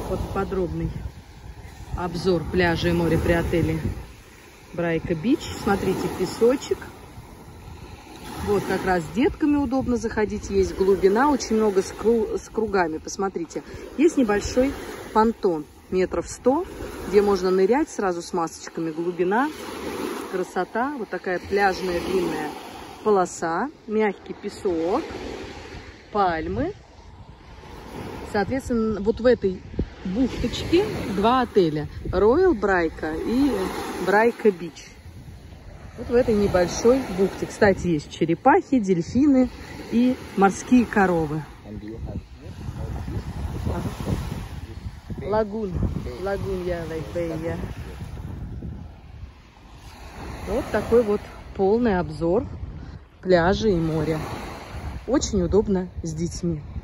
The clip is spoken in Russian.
Вот подробный обзор пляжа и моря при отеле Брайка Бич. Смотрите, песочек. Вот как раз с детками удобно заходить. Есть глубина, очень много с кругами. Посмотрите, есть небольшой понтон, метров 100, где можно нырять сразу с масочками. Глубина, красота. Вот такая пляжная длинная полоса, мягкий песок, пальмы. Соответственно, вот в этой бухточке два отеля. Royal Брайка и Брайка Бич. Вот в этой небольшой бухте. Кстати, есть черепахи, дельфины и морские коровы. Лагун. Лагун, я. Вот такой вот полный обзор пляжа и моря. Очень удобно с детьми.